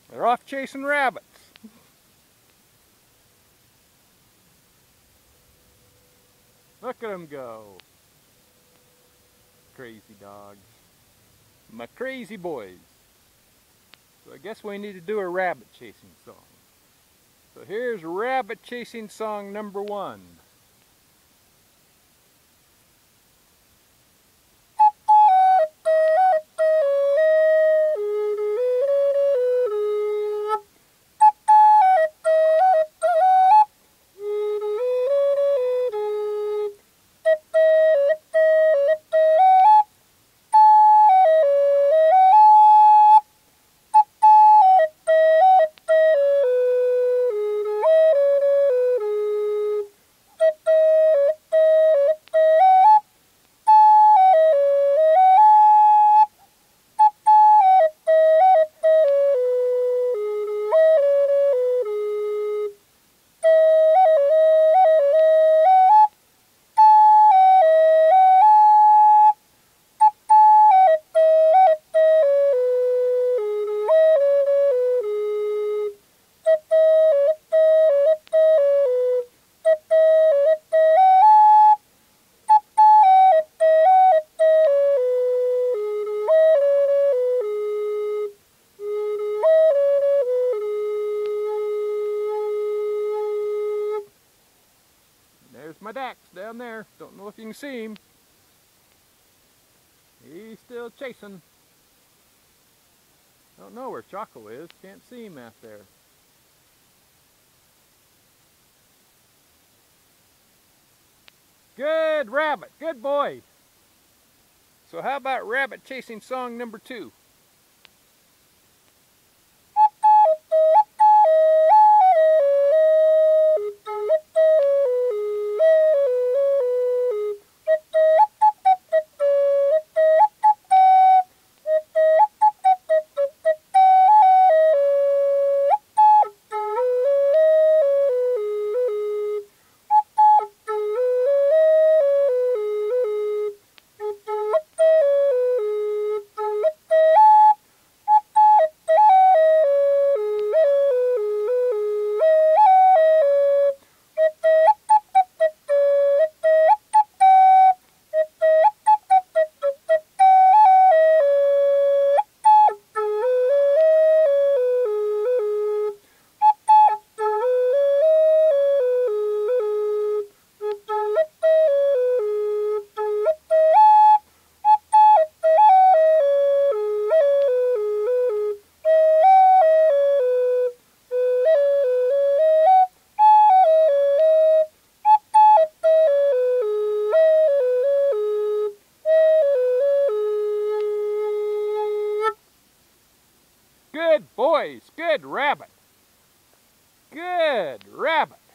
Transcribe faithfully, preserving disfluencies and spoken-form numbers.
They're off chasing rabbits. Look at them go. Crazy dogs. My crazy boys. So I guess we need to do a rabbit chasing song. So here's rabbit chasing song number one. There's my Dax down there. Don't know if you can see him. He's still chasing. Don't know where Choco is. Can't see him out there. Good rabbit. Good boy. So how about rabbit chasing song number two? Good boys, good rabbit. Good rabbit.